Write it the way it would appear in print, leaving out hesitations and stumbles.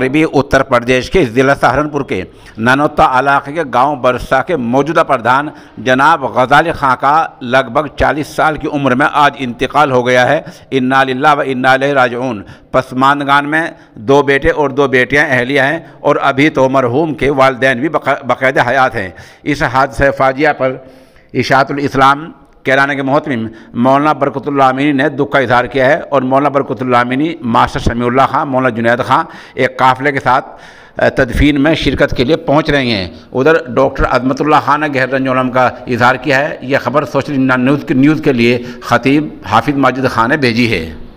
मगरबी उत्तर प्रदेश के ज़िला सहारनपुर के ननौता इलाके के गांव बरसा के मौजूदा प्रधान जनाब गजाली खां का लगभग 40 साल की उम्र में आज इंतकाल हो गया है। इन्ना लिल्लाह व इन्ना इलैहि राजिऊन। पसमानदान में 2 बेटे और 2 बेटियां अहलिया हैं और अभी तो मरहूम के वालिदैन भी बाकायदा हयात हैं। इस हादसे फाजिया पर इशाअतुल इस्लाम कैराना के मोहतमिम मौलाना बरकतुल्लाह अमीनी ने दुख का इजहार किया है और मौलाना बरकतुल्लाह अमीनी, मास्टर शमीउल्लाह खां, मौलाना जुनैद खां एक काफ़िले के साथ तदफीन में शिरकत के लिए पहुंच रहे हैं। उधर डॉक्टर अज़मतुल्लाह खां ने गहर रंज-ओ-अलम का इजहार किया है। यह खबर सोशल न्यूज़ के लिए ख़तीब हाफिज़ माजिद खान ने भेजी है।